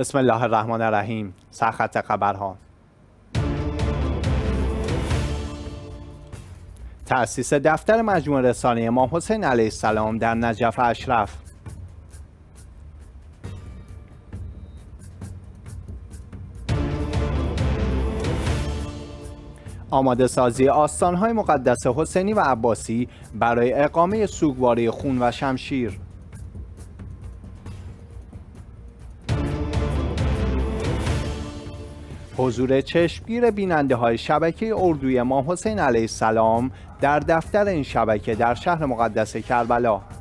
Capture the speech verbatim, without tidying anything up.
بسم الله الرحمن الرحیم. سرخط خبرها. تأسیس دفتر مجموعه رسانه امام حسین علیه السلام در نجف اشرف. آماده سازی آستانهای مقدس حسینی و عباسی برای اقامه سوگواری خون و شمشیر. حضور چشمگیر بیننده های شبکه اردوی امام حسین علیه السلام در دفتر این شبکه در شهر مقدس کربلا.